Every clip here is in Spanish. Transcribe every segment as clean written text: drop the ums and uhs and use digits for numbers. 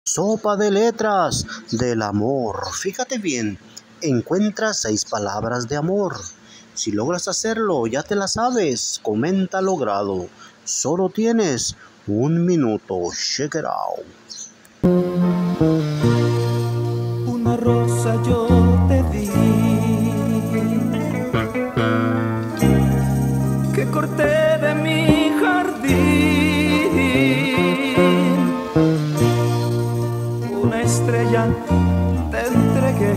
Sopa de letras del amor. Fíjate bien, encuentra 6 palabras de amor. Si logras hacerlo, ya te la sabes. Comenta logrado. Solo tienes 1 minuto. Check it out. Una rosa yo te di, que corté de mi jardín. Una estrella te entregué,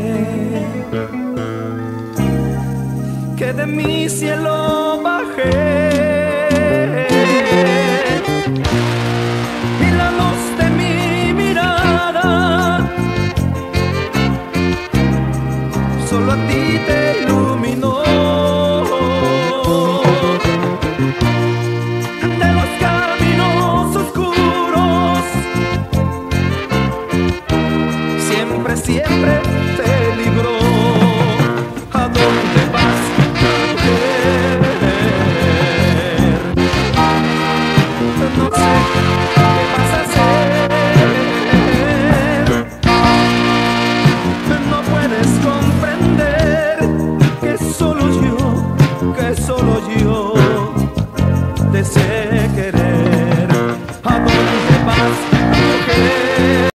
que de mi cielo bajé. Y la luz de mi mirada solo a ti te iluminó. De los caminos oscuros siempre